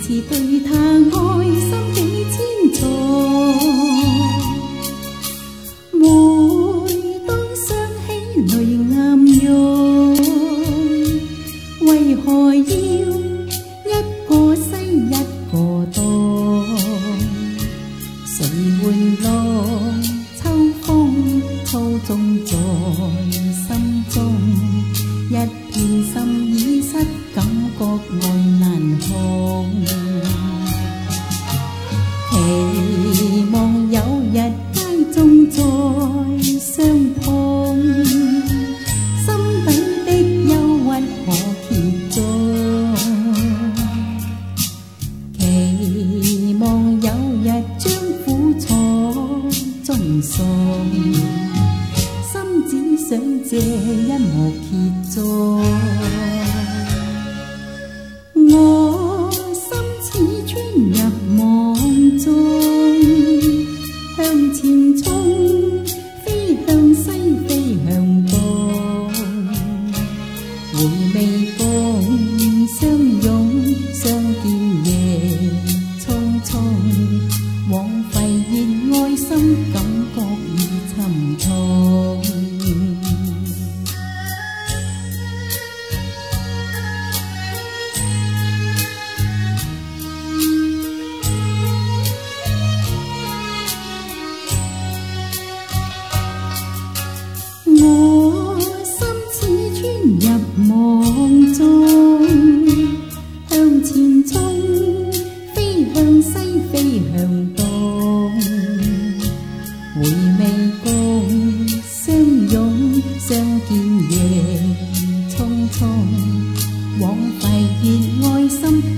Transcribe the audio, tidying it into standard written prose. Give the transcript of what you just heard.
次對他愛心比千重。每當想起淚暗湧，為何要一個西一個東？誰玩弄秋風操縱在心中？一片心已失，感覺愛難控。期望有日街中再相碰，心底的憂鬱可揭盅。期望有日將苦楚盡送，心只想這一幕歇蹤。我心似穿入夢中，向前衝，飛向西，飛向東。回味共相擁，相見夜匆匆，枉費熱愛心，感覺已沉痛。我心似穿入夢中，向前衝，飛向西，飛向東。回味共相擁，相見夜匆匆，枉費熱愛心。